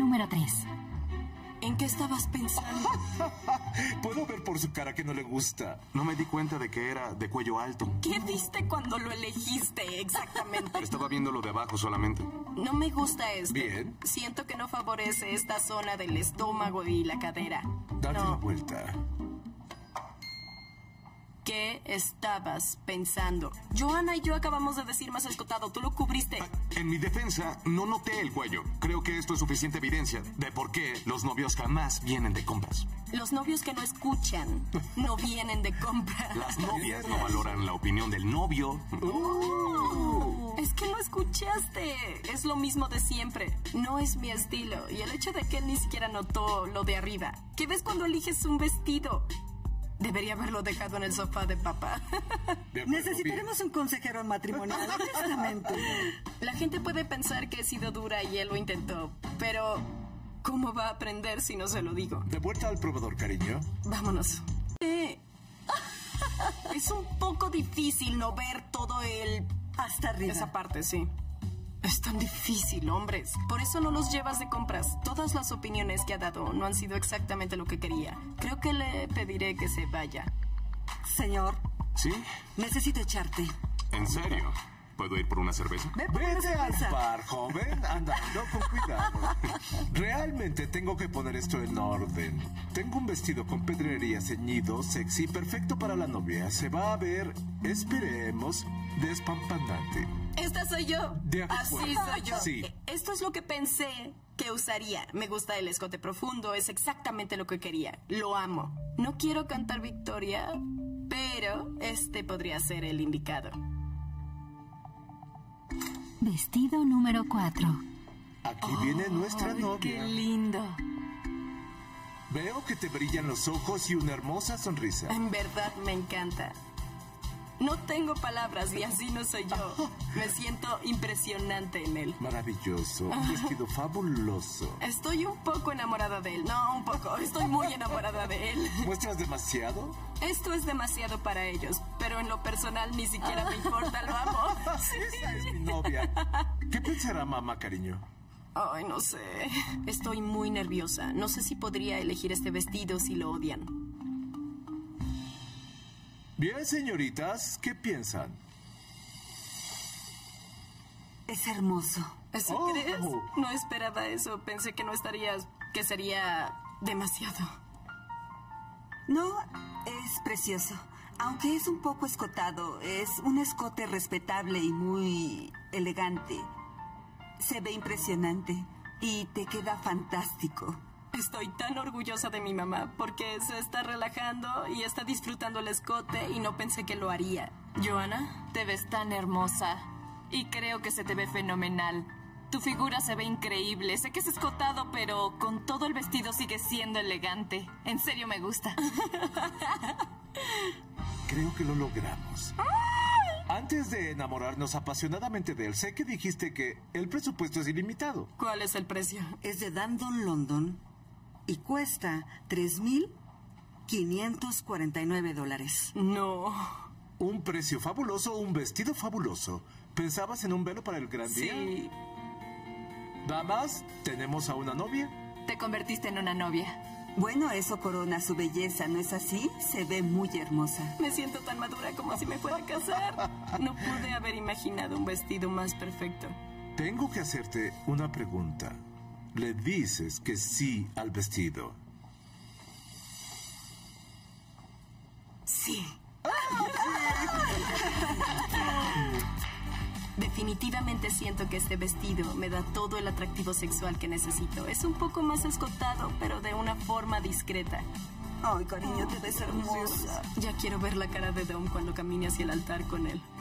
número 3. ¿En qué estabas pensando? Puedo ver por su cara que no le gusta. No me di cuenta de que era de cuello alto. ¿Qué viste cuando lo elegiste exactamente? Estaba viendo lo de abajo solamente. No me gusta esto. Bien. Siento que no favorece esta zona del estómago y la cadera. Date No. la vuelta. ¿Qué estabas pensando? Johanna y yo acabamos de decir más escotado. Tú lo cubriste. En mi defensa, no noté el cuello. Creo que esto es suficiente evidencia de por qué los novios jamás vienen de compras. Los novios que no escuchan no vienen de compras. Las novias no valoran la opinión del novio. Es que no escuchaste. Es lo mismo de siempre. No es mi estilo. Y el hecho de que él ni siquiera notó lo de arriba. ¿Qué ves cuando eliges un vestido? Debería haberlo dejado en el sofá de papá. Necesitaremos un consejero matrimonial, honestamente. La gente puede pensar que he sido dura y él lo intentó, pero ¿cómo va a aprender si no se lo digo? De vuelta al probador, cariño. Vámonos. Es un poco difícil no ver todo hasta arriba. Esa parte, sí. Es tan difícil, hombres. Por eso no los llevas de compras. Todas las opiniones que ha dado no han sido exactamente lo que quería. Creo que le pediré que se vaya. Señor. ¿Sí? Necesito echarte. ¿En serio? ¿Puedo ir por una cerveza? Vete al bar, joven. Andando con cuidado. Realmente tengo que poner esto en orden. Tengo un vestido con pedrería ceñido, sexy, perfecto para la novia. Se va a ver, esperemos, despampanante. Esta soy yo. De acuerdo. Así soy yo. Sí. Esto es lo que pensé que usaría. Me gusta el escote profundo. Es exactamente lo que quería. Lo amo. No quiero cantar victoria, pero este podría ser el indicado. Vestido número 4. Aquí viene nuestra novia. ¡Qué lindo! Veo que te brillan los ojos y una hermosa sonrisa. En verdad me encanta. No tengo palabras y así no soy yo. Me siento impresionante en él. Maravilloso. Un vestido fabuloso. Estoy un poco enamorada de él. No, un poco. Estoy muy enamorada de él. ¿Muestras demasiado? Esto es demasiado para ellos, pero en lo personal ni siquiera me importa. Lo amo. Esa es mi novia. ¿Qué pensará mamá, cariño? Ay, no sé. Estoy muy nerviosa. No sé si podría elegir este vestido si lo odian. Bien, señoritas, ¿qué piensan? Es hermoso. ¿Eso crees? No esperaba eso. Pensé que no estarías... que sería demasiado. No, es precioso. Aunque es un poco escotado, es un escote respetable y muy elegante. Se ve impresionante y te queda fantástico. Estoy tan orgullosa de mi mamá porque se está relajando y está disfrutando el escote y no pensé que lo haría. Johanna, te ves tan hermosa y creo que se te ve fenomenal. Tu figura se ve increíble. Sé que es escotado, pero con todo el vestido sigue siendo elegante. En serio me gusta. Creo que lo logramos. Antes de enamorarnos apasionadamente de él, sé que dijiste que el presupuesto es ilimitado. ¿Cuál es el precio? Es de Dandon, London, y cuesta $3,549. No. Un precio fabuloso, un vestido fabuloso. ¿Pensabas en un velo para el gran día? Sí. Damas, ¿tenemos a una novia? Te convertiste en una novia. Bueno, eso corona su belleza, ¿no es así? Se ve muy hermosa. Me siento tan madura como si me fuera a casar. No pude haber imaginado un vestido más perfecto. Tengo que hacerte una pregunta. Le dices que sí al vestido. Sí. Definitivamente siento que este vestido me da todo el atractivo sexual que necesito. Es un poco más escotado, pero de una forma discreta. Ay, cariño, te ves hermosa. Ya quiero ver la cara de Dom cuando camine hacia el altar con él.